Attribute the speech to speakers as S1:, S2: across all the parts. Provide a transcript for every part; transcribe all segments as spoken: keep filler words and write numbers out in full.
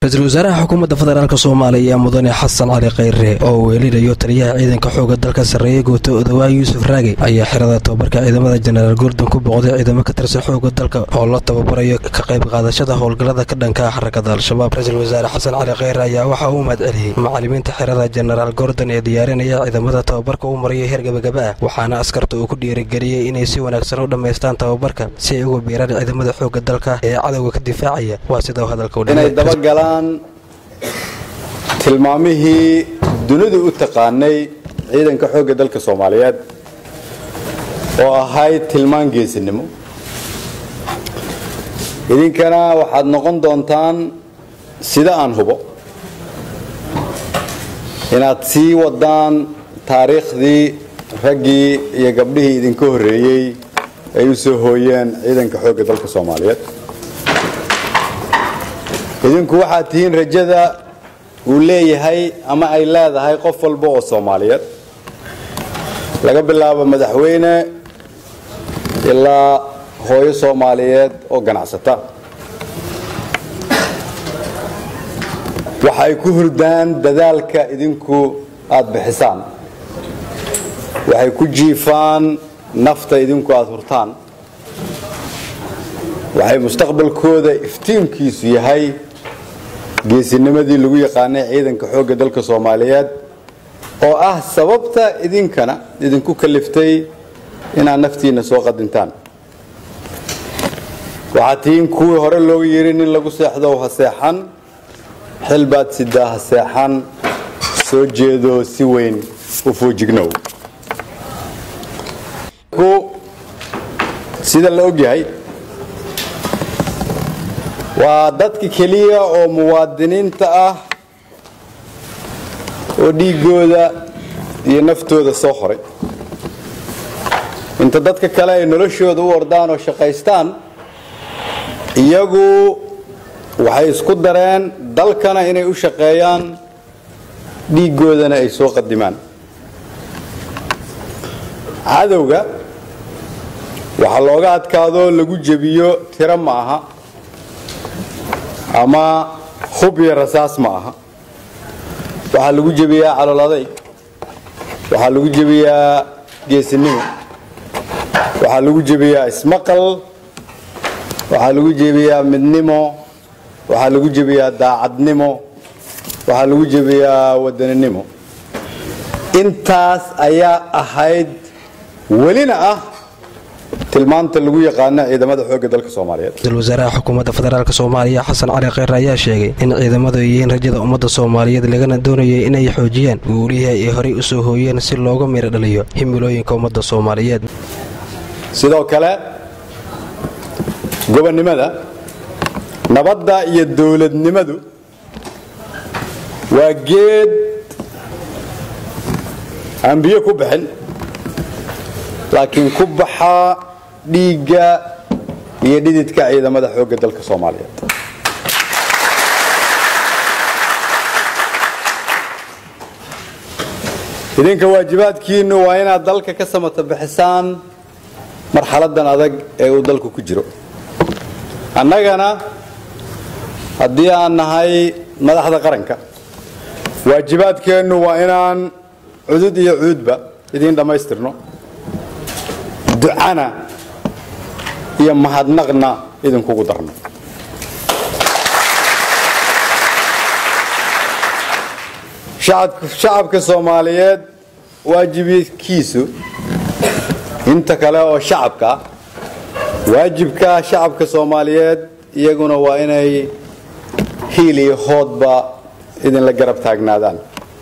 S1: رئيس الوزراء حكومة فدرالك الصومالية مدن حسن علي خيره oo weelinayo taliyaha ciidanka xooga dalka sareeyo guuto Odawa Yuusuf Raage ayaa xirada tababarka ciidamada General Gordon ku boqday ciidamada ka tirsan xooga dalka oo la tababarayo ka qayb qaadashada howlgallada ka dhanka xarakada al-shabaab. Ra'iisul Wasaare Xasan Cali Khayre ayaa waxa uu mahadceliyay macallimiinta xirada General Gordon ee diyaarinaya ciidamada tababarka uu mariyay heer gabagaba ah, waxaana askartu uu ku dhiirigeliyay inay si wanaagsan u dhameystaan tababarka si ay ugu biiraan ciidamada xooga dalka ee cadawga ka difaacaya. Waa sida hadalka u
S2: dhigay tilmaamihii dunidu u taqaanay ciidanka xooga dalka Soomaaliyeed oo ahayd tilmaan geesinimo. idinkana waxaad noqon doontaan sida aan hubo inaad sii wadaan taariikhdii raggii iyo gabdhihii idinka horeeyay ay u soo hooyeen ciidanka xooga dalka Soomaaliyeed. idinku waxaad tihiin rajada uu leeyahay ama ay leedahay qof walba oo Soomaaliyeed laga bilaabo madaxweyne ilaa hooyo Soomaaliyeed oo ganacsata. waxay ku hurdaan dadaalka idinku aad bixisaan, waxay ku jiifaan nafta idinku aad hurtaan, waxay mustaqbalkooda iftiinkiisu yahay geesinimadii lagu yaqaanay ciidanka xooga dalka Soomaaliyeed oo ah sababta idinkana idinku kaliftay inaad naftiina soo qadintaan. waxaad tihiin kuwii hore loogu yiri nin lagu seexdo ha seexan, xilbaad sidaa ha seexan, soo jeedo si weyn u foojignow. sida la ogyahay waa dadka kaliya oo muwaadiniinta ah oo dhiigooda iyo naftooda soo xoray. inta dadka kale ay noloshooda u ordaan oo shaqaystaan, iyagu waxay isku dareen dalkana inay u shaqeeyaan, dhiigoodana ay soo qadimaan. cadowga waxa looga adkaado lagu jabiyo tiro ma aha ama hub iyo rasaas ma aha. waxa lagu jabiyaa calooladay, waxa lagu jabiyaa geesinimo, waxa lagu jabiyaa ismaqal, waxa lagu jabiyaa midnimo, waxa lagu jabiyaa daacadnimo, waxa lagu jabiyaa wadaninimo. intaas ayaa ahayd welina ah tilmaanta lagu yaqaan ciidamada xooga dalka Soomaaliyeed.
S1: Ra'iisul Wasaaraha Xukuumadda Federaalka Soomaaliya Xasan Cali Khayre ayaa sheegay in ciidamadu yihiin rajada ummadda Soomaaliyeed lagana doonayo inay xoojiyaan guulaha ay hore u soo hooyeen si looga miro dhaliyo himilooyinka ummadda Soomaaliyeed.
S2: sidoo kale gobonnimada, nabadda iyo dawladnimadu waa geed aan biyo ku bixin, laakiin ku baxa dhiigga iyo dhididka ciidamada xooga dalka Soomaaliyeed. idinka waajibaadkiinu waa inaad dalka ka samata bixisaan marxaladan adag ee uu dalku ku jiro. annagana haddii aan nahay madaxda qaranka, waajibaadkeennu waa inaan cudud iyo cuudba idin dhamaystirno, ducana iyo mahadnaqna idinkugu darno. shacabka Soomaaliyeed waajibkiisu inta kale oo shacabka waajibka shacabka Soomaaliyeed iyaguna waa inay hiil iyo hoodba idin la garab taagnaadaan.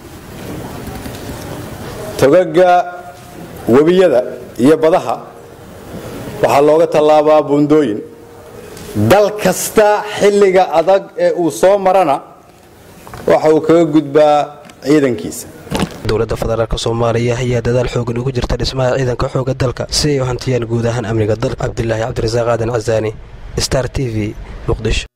S2: togaga wabiyada iyo badaha waxaa looga tallaabaa buundooyin. dal kasta xilliga adag ee uu soo marana waxa uu kaga gudbaa ciidankiisa.
S1: dowladda federaalka Soomaaliya ayaa dadaal xoogan ugu jirta dhismaha ciidanka xooga dalka si ay u hantiyaan guud ahaan amniga dalka. Cabdillaahi Cabdirasaaq Aadan Cazaani, Star T V, Muqdisho.